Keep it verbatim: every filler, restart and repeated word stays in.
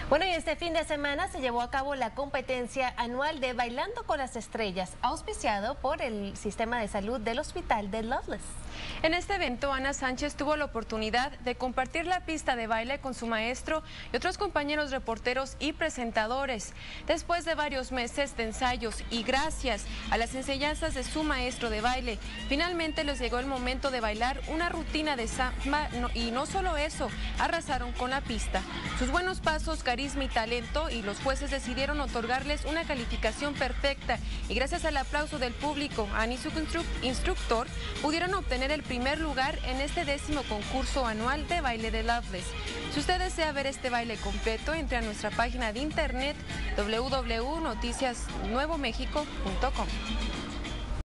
Bueno, y este fin de semana se llevó a cabo la competencia anual de Bailando con las Estrellas, auspiciado por el Sistema de Salud del Hospital de Loveless. En este evento, Ana Sánchez tuvo la oportunidad de compartir la pista de baile con su maestro y otros compañeros reporteros y presentadores. Después de varios meses de ensayos y gracias a las enseñanzas de su maestro de baile, finalmente les llegó el momento de bailar una rutina de samba y no solo eso, arrasaron con la pista. Sus buenos pasos, carisma y talento, y los jueces decidieron otorgarles una calificación perfecta, y gracias al aplauso del público, Ana y su instructor pudieron obtener el primer lugar en este décimo concurso anual de baile de Loveless. Si usted desea ver este baile completo, entre a nuestra página de internet doble u doble u doble u punto noticias nuevo méxico punto com.